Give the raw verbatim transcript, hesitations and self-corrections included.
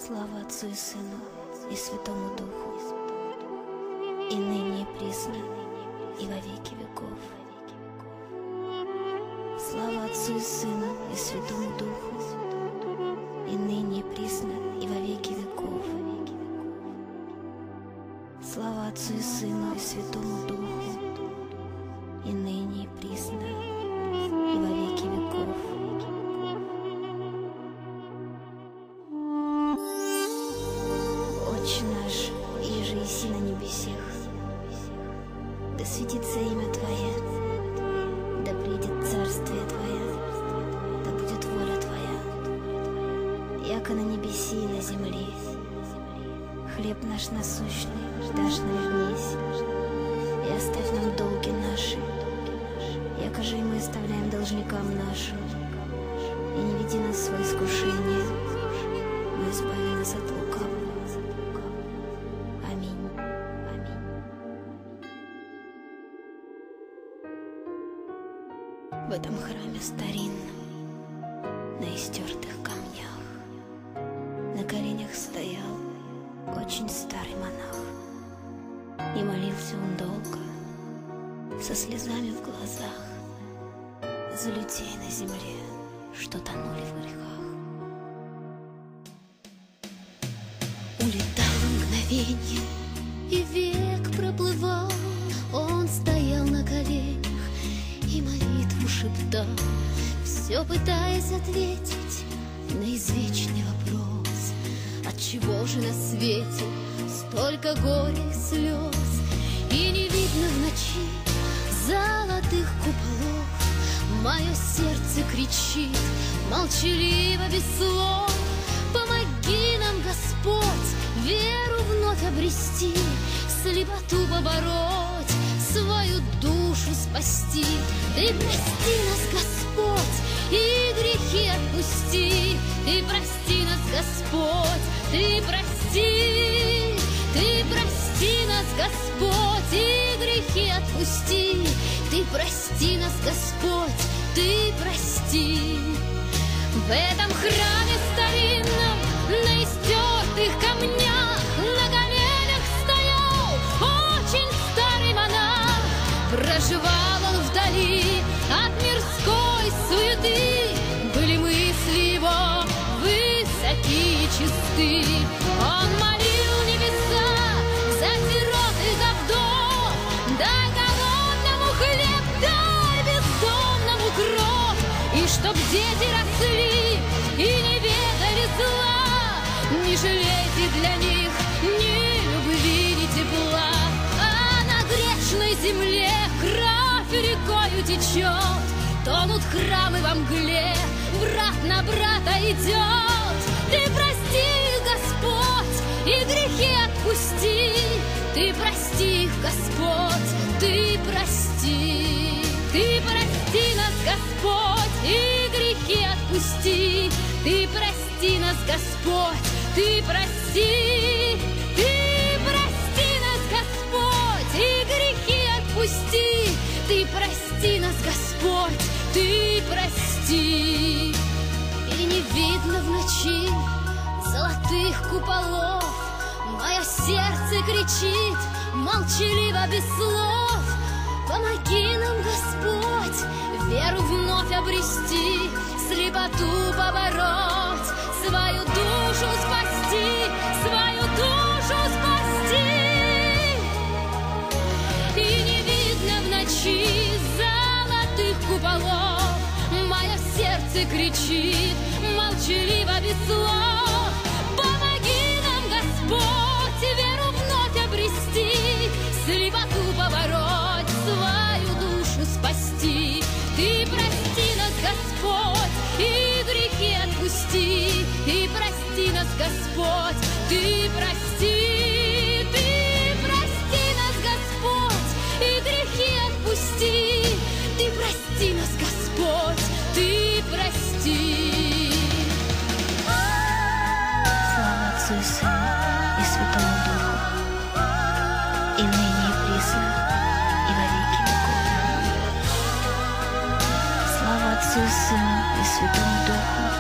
Слава Отцу и Сыну и Святому Духу, и ныне и присно, и во веки веков. Слава Отцу и Сыну и Святому Духу, и ныне и присно, и во веки веков. Слава Отцу и Сыну и Святому Духу, и ныне и присно, и во веки веков. Отче наш, иже еси на небесех, да светится имя Твое, да придет царствие Твое, да будет воля Твоя, яко на небеси и на земле. Хлеб наш насущный дашь нам днесь, и оставь нам долги наши, яко же и мы оставляем должникам нашим, и не веди нас в свое искушение, но избави нас от лукавого. Аминь. Аминь. В этом храме старинном, на истертых камнях, на коленях стоял очень старый монах, и молился он долго, со слезами в глазах, за людей на земле, что тонули в грехах. Улетало мгновенье, и век проплывал. Он стоял на коленях и молитву шептал, все пытаясь ответить на извечный вопрос: отчего же на свете столько горя и слез, и не видно в ночи золотых куполов? Мое сердце кричит молчаливо, без слов: помоги нам, Господь, веру вновь обрести, слепоту побороть, свою душу спасти. Ты прости нас, Господь, и грехи отпусти. Ты прости нас, Господь, Ты прости. Ты прости нас, Господь, и грехи отпусти. Ты прости нас, Господь, Ты прости. В этом храме старинном, на истертых камнях, на коленях стоял очень старый монах. Проживал он вдали от мирской суеты, были мысли его высоки и чисты. Он молил небеса за сирот и за вдов: дай голодному хлеб, дай бездомному кров, и чтоб дети росли и не ведали зла. Не жалейте для них ни любви, ни тепла, а на грешной земле кровь рекою течет. Тонут храмы во мгле, брат на брата идет. Ты прости их, Господь, и грехи отпусти. Ты прости их, Господь, Ты прости. Ты прости нас, Господь, и грехи отпусти. Ты прости нас, Господь, Ты прости. Ты прости нас, Господь, и грехи отпусти. Ты прости нас, Господь, Ты прости. И не видно в ночи золотых куполов, мое сердце кричит молчаливо, без слов: помоги нам, Господь, веру вновь обрести, слепоту побороть, свою душу спасти, свою душу спасти. И не видно в ночи золотых куполов, мое сердце кричит молчаливо, без слов: помоги нам, Господь, веру вновь обрести, слепоту побороть, свою душу спасти. Ты прости нас, Господь, и грехи отпусти. Ты прости нас, Господь, Ты прости. Ты прости нас, Господь, и грехи отпусти. Ты прости нас, Господь, Ты прости. Слава Отцу и Сыну и Святому Духу, и ныне и присно, и во веки веков. Слава Отцу и Сыну и Святому Духу,